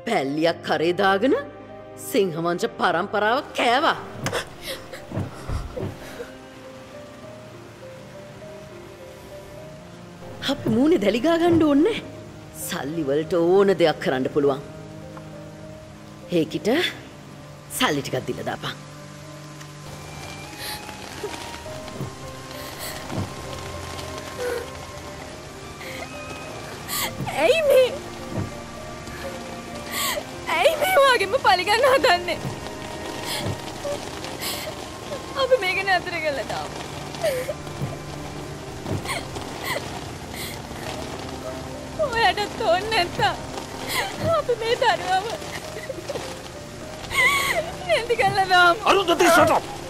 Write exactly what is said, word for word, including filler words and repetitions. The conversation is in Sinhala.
පැල්ලියක් කරේ දාගෙන සිංහවංශ පරම්පරාව කෑවා. අපි මූණේ දැලිගා ගන්න ඕනේ. සල්ලි වලට ඕන දෙයක් කරන්න පුළුවන්. හේකිට සල්ලි ටිකක් දීලා දාපන්. ඇයි මේ? ඇයි මේ වගේම පරිගන්න හදන්නේ? අපි මේක නතර කරලා දාමු. ඔයාට තෝරන්නේ නැත්නම් අපි මේ දරුවව නැති කරලා දාමු. අරුන්දති shut up.